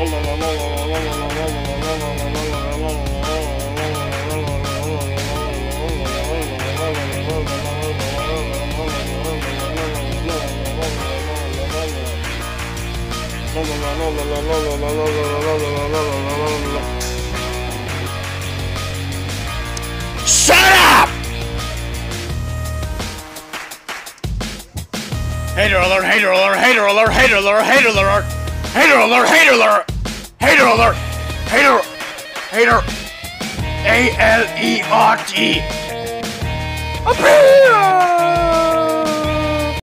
Shut up! Hater alert, hater alert, hater alert, hater alert, hater alert, hater alert, hater alert, hater alert, hater, hater, A-L-E-R-T. Appear!